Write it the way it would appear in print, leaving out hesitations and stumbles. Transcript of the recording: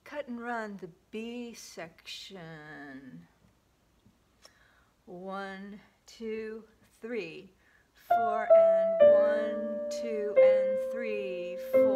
cut and run the B section. 1, 2, 3, 4, and 1, 2, and 3, 4.